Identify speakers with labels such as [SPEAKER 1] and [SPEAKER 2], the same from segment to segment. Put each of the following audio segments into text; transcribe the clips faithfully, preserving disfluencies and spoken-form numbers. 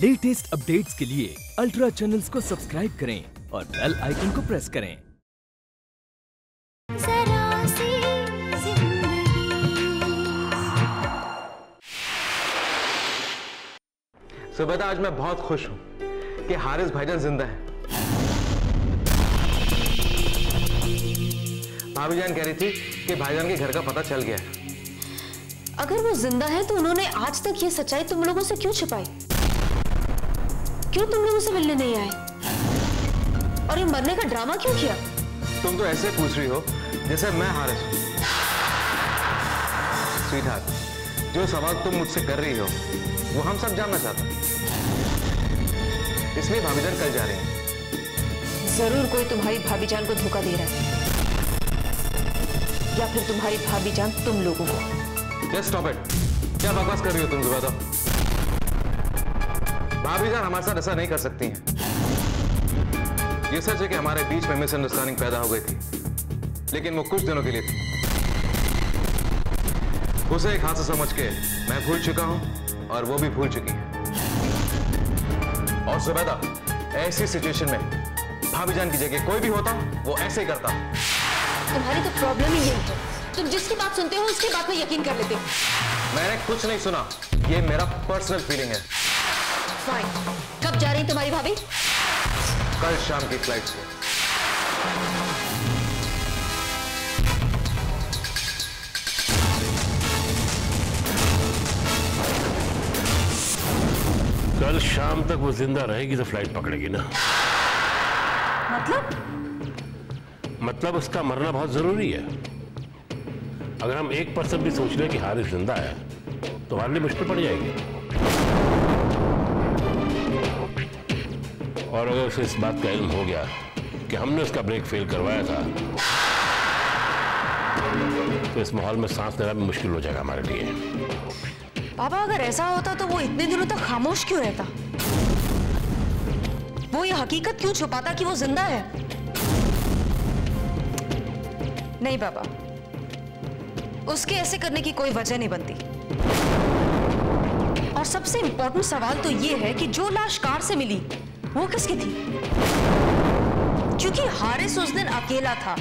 [SPEAKER 1] Latest updates के लिए ultra channels को सब्सक्राइब करें और बेल आइकन को प्रेस करें। जरा सी
[SPEAKER 2] सुबेदा, आज मैं बहुत खुश हूं कि हारिस भाईजान जिंदा है। भाभी जान कह रही थी कि भाईजान के घर का पता चल गया है।
[SPEAKER 3] अगर वो जिंदा है तो उन्होंने आज तक ये सच्चाई तुम लोगों से क्यों छिपाई? क्यों तुम लोगों से मिलने नहीं आए? और ये मरने का ड्रामा क्यों किया?
[SPEAKER 2] तुम तो ऐसे पूछ रही हो जैसे मैं हारिस हूं। स्वीटहार्ट, जो सवाल तुम मुझसे कर रही हो वो हम सब जानना चाहते हैं, इसलिए भाभीजान कल जा रही हैं।
[SPEAKER 3] जरूर कोई तुम्हारी भाभीजान को धोखा दे रहा है, या फिर तुम्हारी भाभीजान तुम लोगों को।
[SPEAKER 2] Just stop it. क्या बकवास कर रही हो तुम जुबैदा? भाभीजान हमारे साथ ऐसा नहीं कर सकती हैं। ये सच है कि हमारे बीच में मिसअंडरस्टैंडिंग पैदा हो गई थी, लेकिन वो कुछ दिनों के लिए थी। उसे एक हादसा समझ के मैं भूल चुका हूं और वो भी भूल चुकी है। और जुबैदा, ऐसी सिचुएशन में भाभीजान की जगह कोई भी होता वो ऐसे ही करता।
[SPEAKER 3] तुम्हारी तो प्रॉब्लम ही यही है, तुम जिसकी बात सुनते हो उसकी बात में यकीन कर लेते हो।
[SPEAKER 2] मैंने कुछ नहीं सुना, ये मेरा पर्सनल फीलिंग है।
[SPEAKER 3] फाइन, कब जा रही तुम्हारी भाभी?
[SPEAKER 2] कल शाम की फ्लाइट से।
[SPEAKER 4] कल शाम तक वो जिंदा रहेगी तो फ्लाइट पकड़ेगी ना।
[SPEAKER 3] मतलब?
[SPEAKER 4] मतलब उसका मरना बहुत जरूरी है। अगर हम एक परसेंट भी सोच लें कि हारिस जिंदा है तो हमारे लिए मुश्किल पड़ जाएगी। और अगर उसे इस बात का इल्म हो गया कि हमने उसका ब्रेक फेल करवाया था तो इस माहौल में सांस लेना भी मुश्किल हो जाएगा हमारे लिए।
[SPEAKER 3] पापा, अगर ऐसा होता तो वो इतने दिनों तक खामोश क्यों रहता? वो ये हकीकत क्यों छुपाता कि वो जिंदा है? नहीं पापा, उसके ऐसे करने की कोई वजह नहीं बनती। और सबसे इंपॉर्टेंट सवाल तो ये है कि जो लाश कार से मिली वो किसकी थी? क्योंकि हारिस उस दिन अकेला था।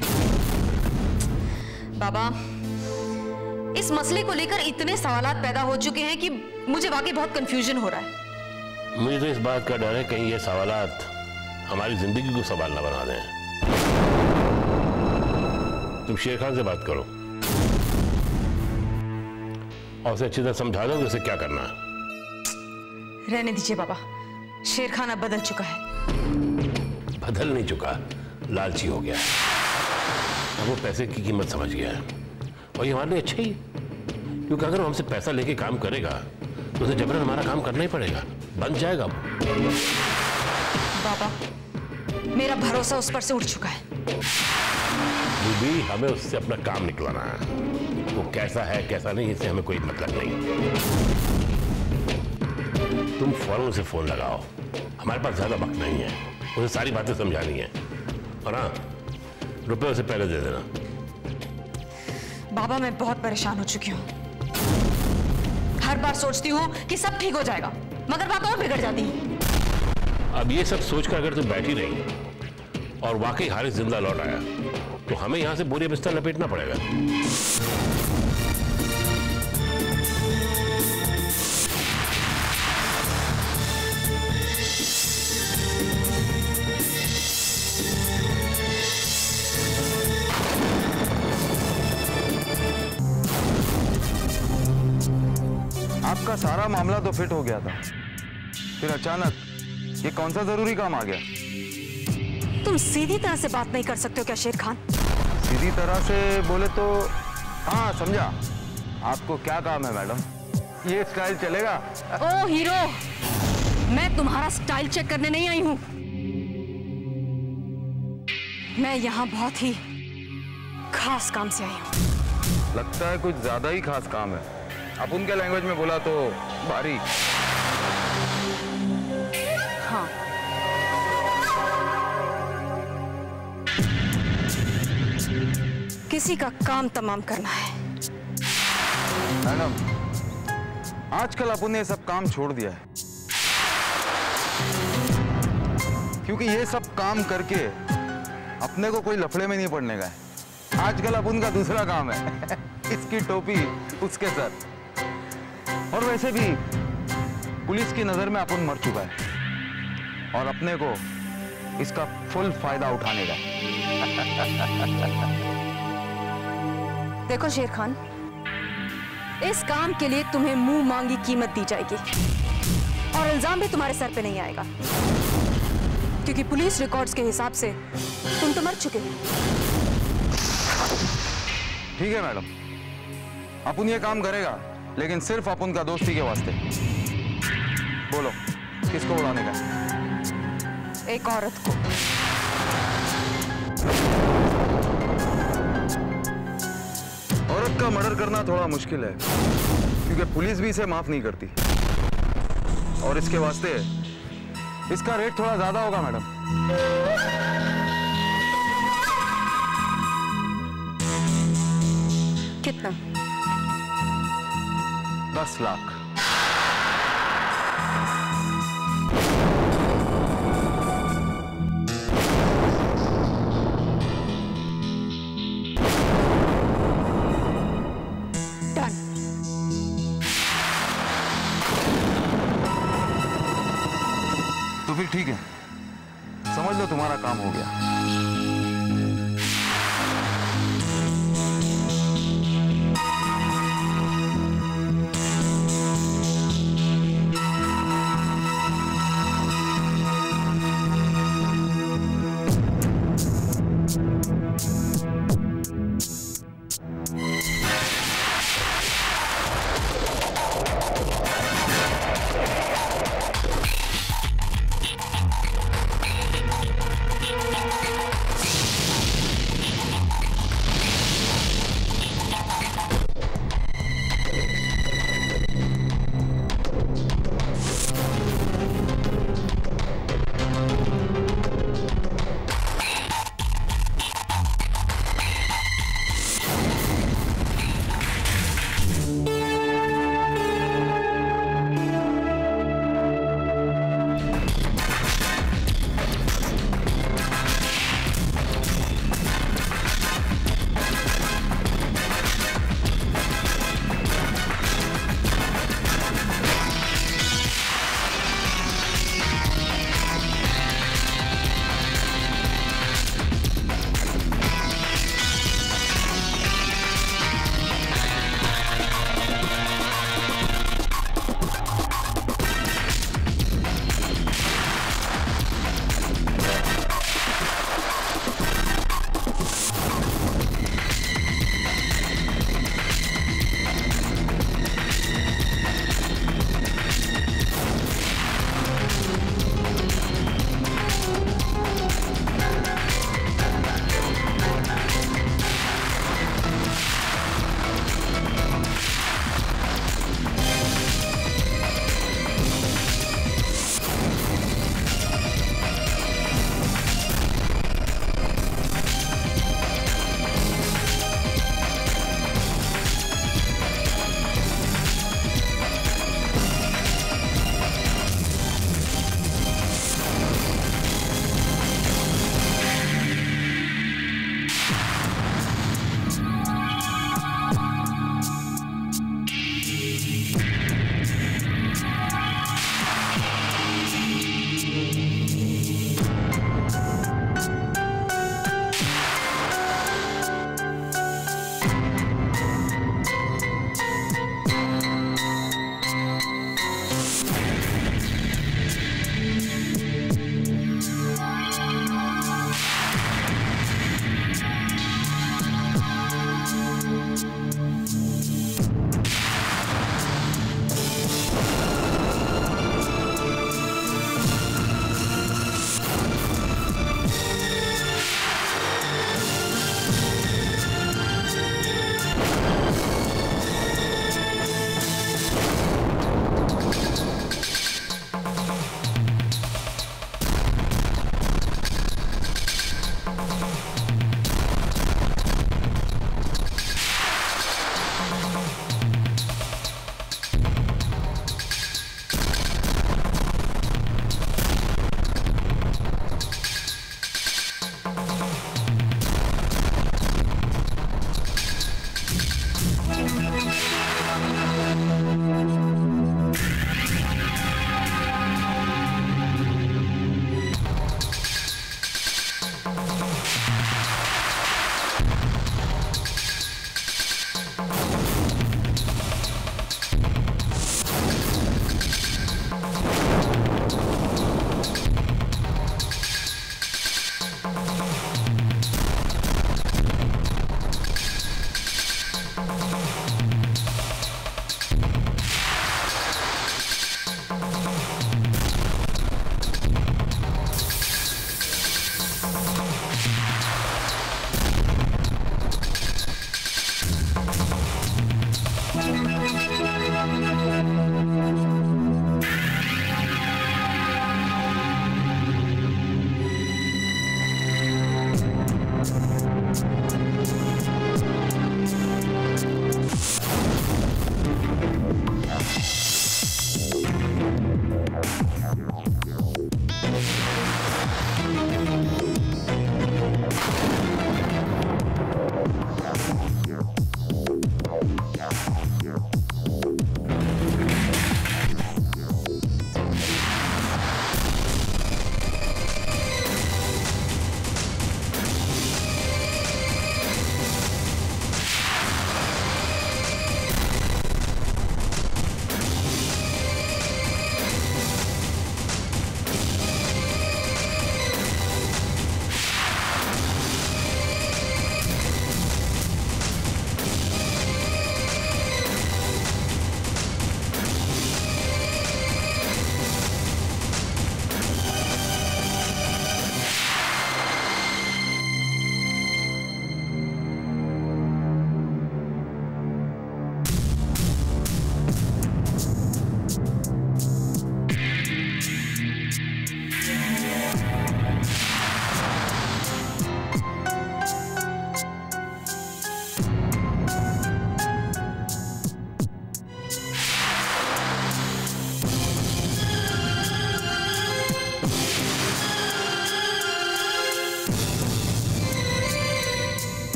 [SPEAKER 3] बाबा, इस मसले को लेकर इतने सवालात पैदा हो चुके हैं कि मुझे वाकई बहुत कंफ्यूजन हो रहा है।
[SPEAKER 4] मुझे तो इस बात का डर है कहीं ये सवालात हमारी जिंदगी को सवाल ना बना दें। तुम शेर खान से बात करो और उसे अच्छी तरह समझा दो कि उसे क्या करना है।
[SPEAKER 3] रहने दीजिए बाबा, शेर खान अब बदल चुका है।
[SPEAKER 4] बदल नहीं चुका, लालची हो गया। अब वो पैसे की कीमत समझ गया है और ये हमारे लिए अच्छा ही, क्योंकि अगर वो हमसे पैसा लेके काम करेगा तो उसे जबरन हमारा काम करना ही पड़ेगा, बन जाएगा वो।
[SPEAKER 3] बाबा, मेरा भरोसा उस पर से उठ चुका है।
[SPEAKER 4] भी हमें उससे अपना काम निकलवाना है। वो कैसा है कैसा नहीं इससे हमें कोई मतलब नहीं। तुम फौरन उसे फोन लगाओ, हमारे पास ज्यादा वक्त नहीं है, उसे सारी बातें समझानी है। और हाँ, रुपए उसे पहले दे देना।
[SPEAKER 3] बाबा, मैं बहुत परेशान हो चुकी हूँ। हर बार सोचती हूँ कि सब ठीक हो जाएगा, मगर बात और बिगड़ जाती है।
[SPEAKER 4] अब ये सब सोचकर अगर तुम बैठी रही और वाकई हारिस जिंदा लौट आया तो हमें यहां से बोरिया बिस्तर लपेटना पड़ेगा।
[SPEAKER 2] आपका सारा मामला तो फिट हो गया था, फिर अचानक ये कौन सा जरूरी काम आ गया?
[SPEAKER 3] तुम सीधी तरह से बात नहीं कर सकते हो क्या शेर खान?
[SPEAKER 2] सीधी तरह से बोले तो हाँ, समझा। आपको क्या काम है मैडम? ये स्टाइल चलेगा?
[SPEAKER 3] ओ हीरो, मैं तुम्हारा स्टाइल चेक करने नहीं आई हूं। मैं यहां बहुत ही खास काम से आई हूं।
[SPEAKER 2] लगता है कुछ ज्यादा ही खास काम है। आप उनके लैंग्वेज में बोला तो भारी।
[SPEAKER 3] हाँ, किसी का काम तमाम करना है।
[SPEAKER 2] मैडम, आजकल अपन ने सब काम छोड़ दिया है। क्योंकि ये सब काम करके अपने को कोई लफड़े में नहीं पड़ने का है। आजकल अपन का दूसरा काम है इसकी टोपी उसके सर। और वैसे भी पुलिस की नजर में अपन मर चुका है और अपने को इसका फुल फायदा उठाने का।
[SPEAKER 5] देखो शेर खान, इस काम के लिए तुम्हें मुंह मांगी कीमत दी जाएगी और इल्जाम भी तुम्हारे सर पे नहीं आएगा, क्योंकि पुलिस रिकॉर्ड्स के हिसाब से तुम तो मर चुके हो।
[SPEAKER 2] ठीक है मैडम, अपन ये काम करेगा, लेकिन सिर्फ अपन का दोस्ती के वास्ते। बोलो किसको उड़ाने का?
[SPEAKER 5] एक औरत को।
[SPEAKER 2] औरत का मर्डर करना थोड़ा मुश्किल है, क्योंकि पुलिस भी इसे माफ नहीं करती और इसके वास्ते इसका रेट थोड़ा ज्यादा होगा मैडम।
[SPEAKER 5] कितना?
[SPEAKER 2] दस लाख।
[SPEAKER 5] डन।
[SPEAKER 2] तो फिर ठीक है, समझ लो तुम्हारा काम हो गया।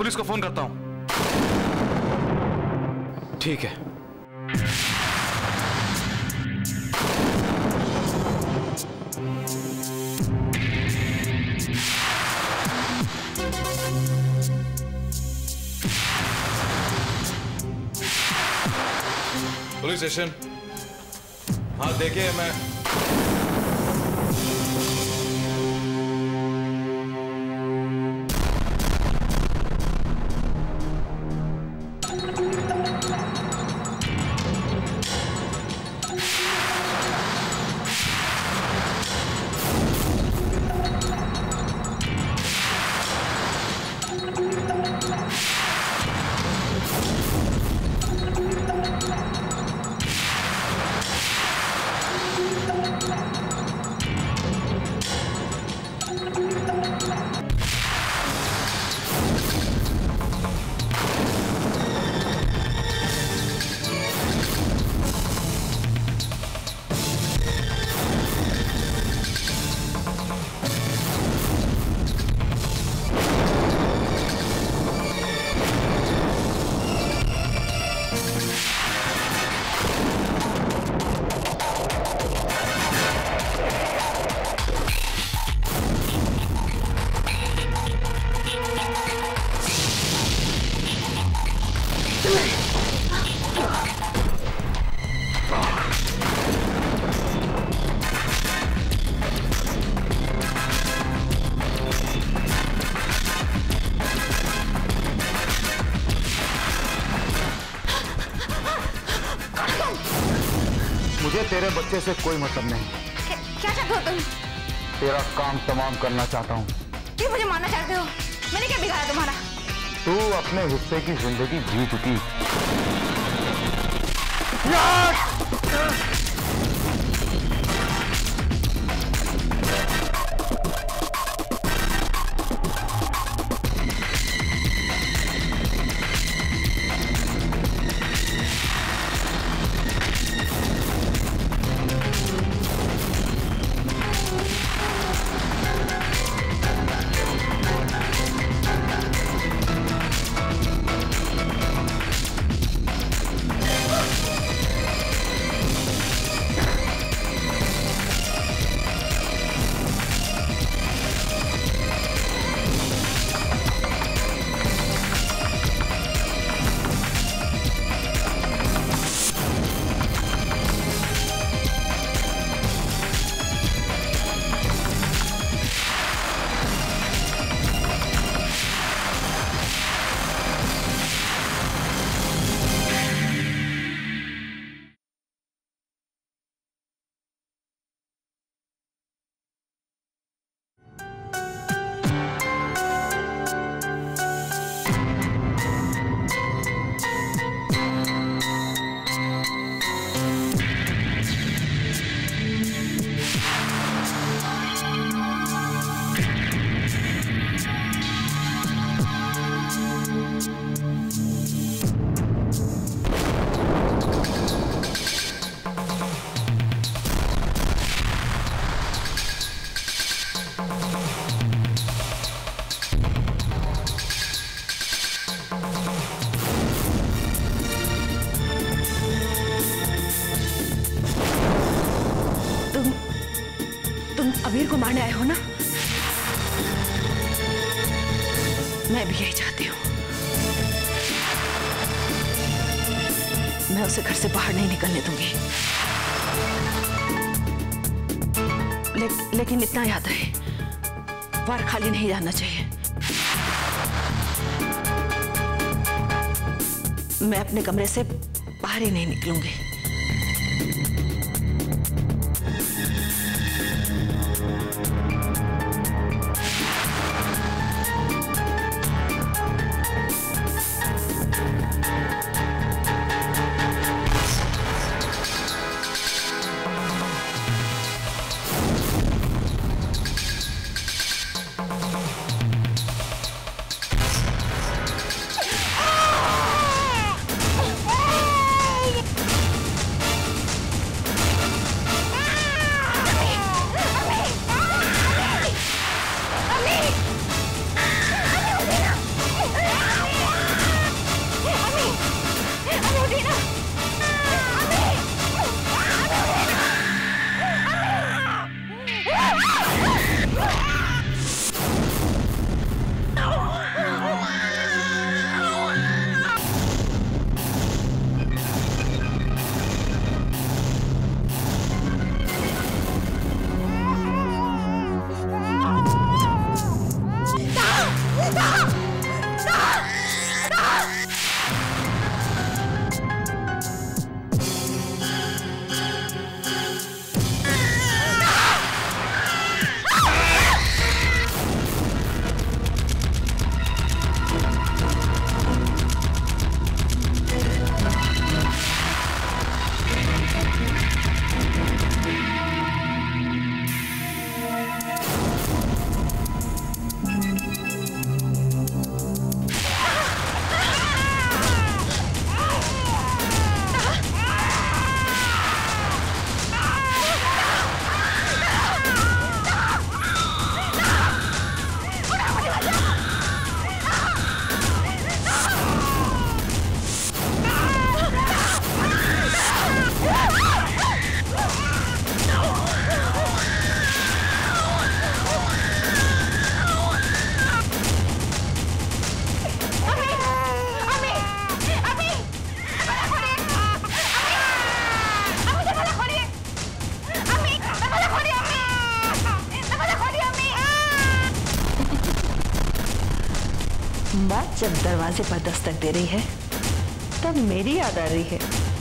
[SPEAKER 2] पुलिस को फोन करता हूं। ठीक है। Police station. हाँ देखिए, मैं
[SPEAKER 6] तेरे बच्चे से कोई मतलब नहीं।
[SPEAKER 5] क्या, क्या चाहते हो तुम?
[SPEAKER 6] तेरा काम तमाम करना चाहता हूँ।
[SPEAKER 5] क्यों मुझे मारना चाहते हो? मैंने क्या बिगाड़ा तुम्हारा?
[SPEAKER 6] तू अपने हिस्से की जिंदगी जी चुकी।
[SPEAKER 5] अबीर को मारने आए हो ना? मैं भी यही चाहती हूँ। मैं उसे घर से बाहर नहीं निकलने दूंगी। ले, लेकिन इतना याद रहे, वार खाली नहीं जाना चाहिए। मैं अपने कमरे से बाहर ही नहीं निकलूंगी।
[SPEAKER 7] जब दरवाजे पर दस्तक दे रही है तब मेरी याद आ रही है।